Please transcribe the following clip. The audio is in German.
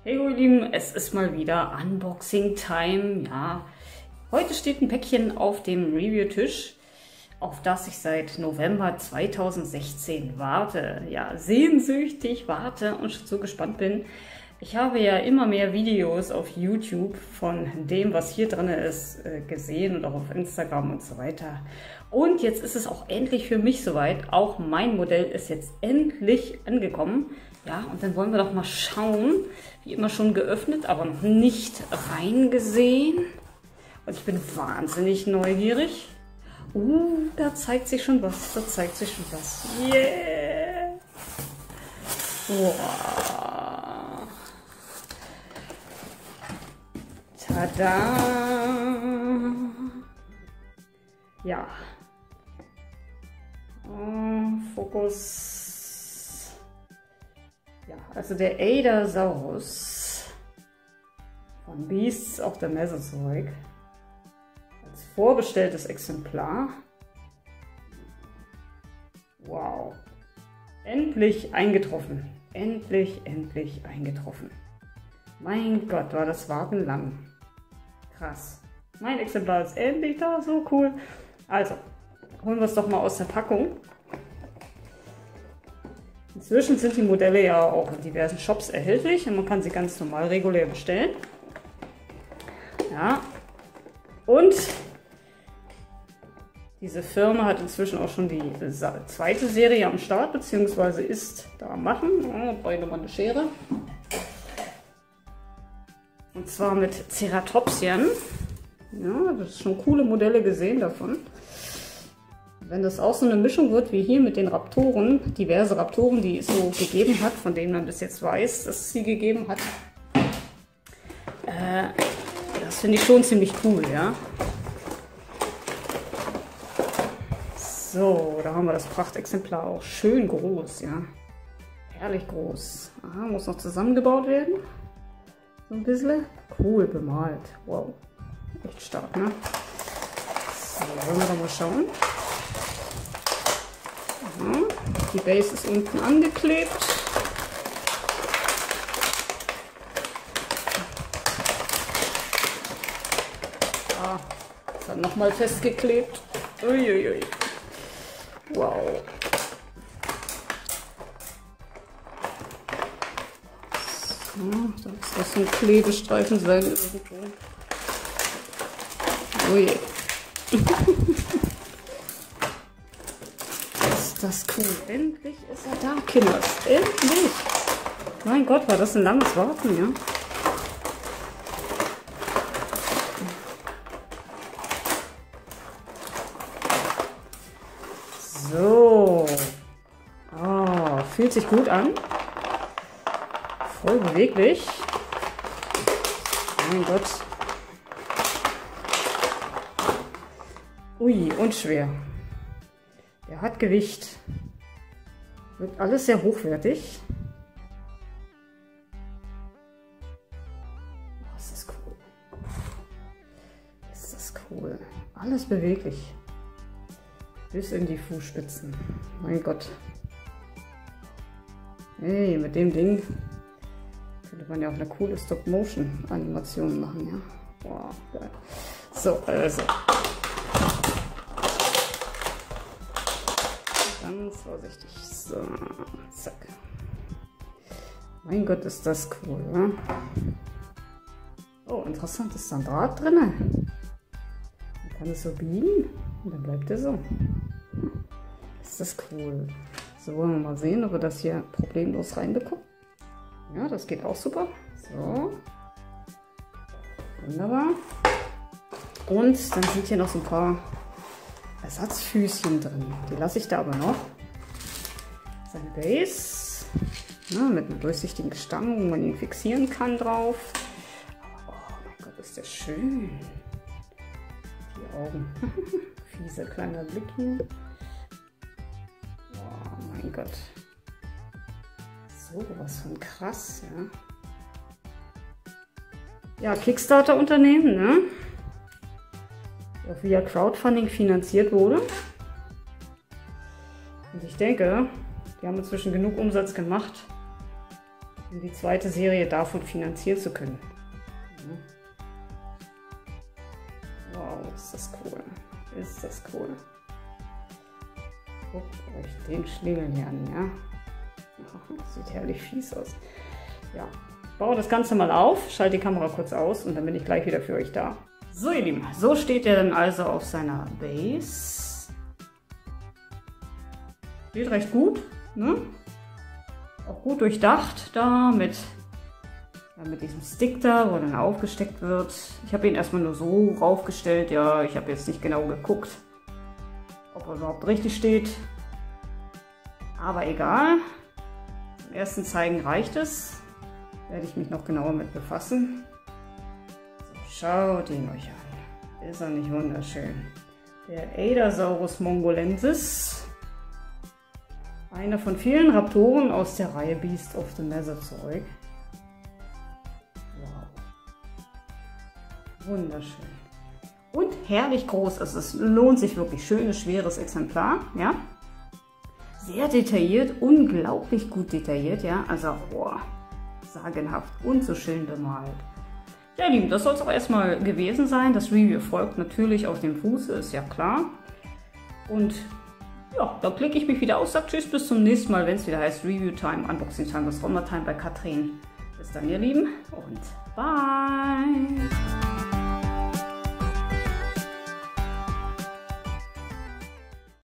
Hey ihr Lieben, es ist mal wieder Unboxing Time. Ja, heute steht ein Päckchen auf dem Review-Tisch, auf das ich seit November 2016 warte. Ja, sehnsüchtig warte und schon so gespannt bin. Ich habe ja immer mehr Videos auf YouTube von dem, was hier drin ist, gesehen und auch auf Instagram und so weiter. Und jetzt ist es auch endlich für mich soweit. Auch mein Modell ist jetzt endlich angekommen. Ja, und dann wollen wir doch mal schauen. Wie immer schon geöffnet, aber noch nicht reingesehen. Und ich bin wahnsinnig neugierig. Da zeigt sich schon was. Da zeigt sich schon was. Yeah! Wow. Tada! Ja. Fokus. Ja, also der Adasaurus von Beasts of the Mesozoic als vorbestelltes Exemplar. Wow. Endlich eingetroffen. Endlich eingetroffen. Mein Gott, war das Warten lang. Krass. Mein Exemplar ist endlich da, so cool. Also, holen wir es doch mal aus der Packung. Inzwischen sind die Modelle ja auch in diversen Shops erhältlich und man kann sie ganz normal regulär bestellen. Ja, und diese Firma hat inzwischen auch schon die zweite Serie am Start, beziehungsweise ist da am Machen. Da brauche ich nochmal eine Schere. Und zwar mit Ceratopsian. Ja, das ist schon coole Modelle gesehen davon. Wenn das auch so eine Mischung wird wie hier mit den Raptoren, diverse Raptoren, die es so gegeben hat, von denen man bis jetzt weiß, dass es sie gegeben hat, das finde ich schon ziemlich cool, ja. So, da haben wir das Prachtexemplar auch schön groß, ja. Herrlich groß. Aha, muss noch zusammengebaut werden. So ein bisschen. Cool bemalt. Wow. Echt stark, ne? So, wollen wir doch mal schauen. Die Base ist unten angeklebt. Dann nochmal festgeklebt. Uiuiui. Wow. So, da muss das so ein Klebestreifen sein irgendwo. Ui. Das ist cool. Endlich ist er da, Kinders. Endlich. Mein Gott, war das ein langes Warten, ja? So. Oh, fühlt sich gut an. Voll beweglich. Mein Gott. Ui, und schwer. Der hat Gewicht. Wird alles sehr hochwertig. Oh, ist das cool. Ist das cool. Alles beweglich. Bis in die Fußspitzen. Mein Gott. Hey, mit dem Ding könnte man ja auch eine coole Stop-Motion-Animation machen, ja. Wow, geil. So, also. Ganz vorsichtig. So, zack. Mein Gott, ist das cool, ja? Oh, interessant, ist da ein Draht drin. Man kann es so biegen und dann bleibt er so. Ist das cool. So, wollen wir mal sehen, ob wir das hier problemlos reinbekommen. Ja, das geht auch super. So. Wunderbar. Und dann sind hier noch so ein paar Ersatzfüßchen drin. Die lasse ich da aber noch. Sein Base. Ja, mit einer durchsichtigen Stange, wo man ihn fixieren kann drauf. Oh mein Gott, ist der schön. Die Augen. Fieser kleiner Blick hier. Oh mein Gott. So was von krass, ja. Ja, Kickstarter-Unternehmen, ne? Auch via Crowdfunding finanziert wurde. Und ich denke, die haben inzwischen genug Umsatz gemacht, um die zweite Serie davon finanzieren zu können. Wow, ist das cool. Ist das cool. Guckt euch den Schlingel hier an, ja. Sieht herrlich fies aus. Ja, ich baue das Ganze mal auf, schalte die Kamera kurz aus und dann bin ich gleich wieder für euch da. So ihr Lieben, so steht er dann also auf seiner Base. Steht recht gut, ne? Auch gut durchdacht da mit diesem Stick da, wo dann aufgesteckt wird. Ich habe ihn erstmal nur so raufgestellt, ja, ich habe jetzt nicht genau geguckt, ob er überhaupt richtig steht. Aber egal. Zum ersten Zeigen reicht es. Werde ich mich noch genauer mit befassen. So, schaut ihn euch an. Ist er nicht wunderschön? Der Adasaurus mongolensis. Einer von vielen Raptoren aus der Reihe Beast of the Mesozoic. Wow. Wunderschön. Und herrlich groß. Also es lohnt sich wirklich. Schönes, schweres Exemplar. Ja. Sehr detailliert. Unglaublich gut detailliert. Ja. Also, boah. Sagenhaft und so schön bemalt. Ja, ihr Lieben, das soll es auch erstmal gewesen sein. Das Review folgt natürlich auf dem Fuße, ist ja klar. Und ja, da klicke ich mich wieder aus, sage tschüss, bis zum nächsten Mal, wenn es wieder heißt Review Time, Unboxing Time, das Sondertime bei Katrin. Bis dann, ihr Lieben, und bye!